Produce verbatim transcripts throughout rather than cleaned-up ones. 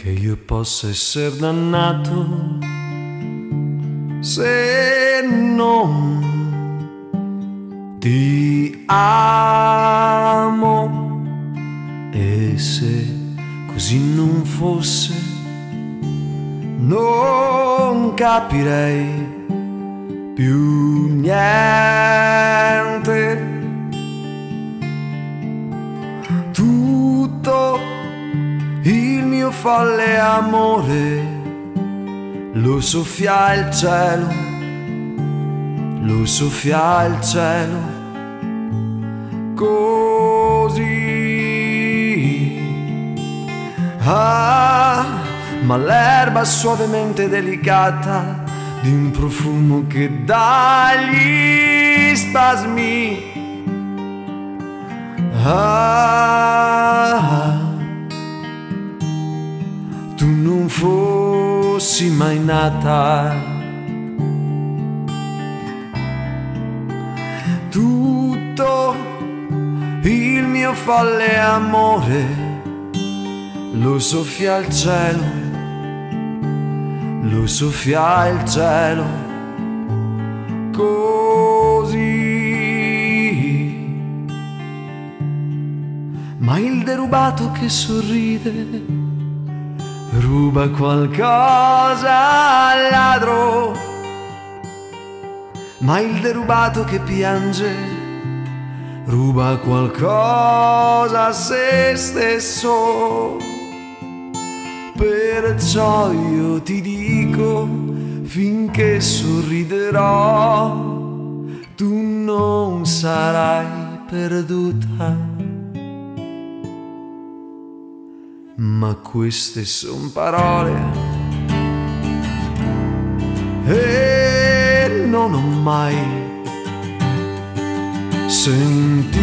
che io possa essere dannato se non ti amo, e se così non fosse non capirei più niente. Tutto il mio folle amore lo soffia il cielo, lo soffia il cielo così. Ah, ma l'erba suavemente delicata di un profumo che dà gli spasmi. Ah, tu non fossi mai nata. Tutto il mio folle amore lo soffia il cielo, lo soffia il cielo così. Ma il derubato che sorride ruba qualcosa al ladro, ma il derubato che piange ruba qualcosa a se stesso. Perciò io ti dico, finché sorriderò, tu non sarai perduta. Ma queste son parole e non ho mai sentito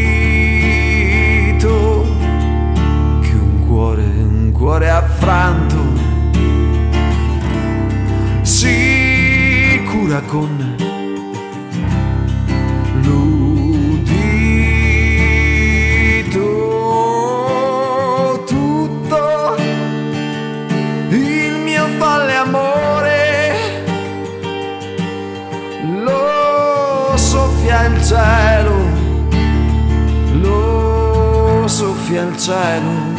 che un cuore, un cuore affranto si cura con il cielo, lo soffia il cielo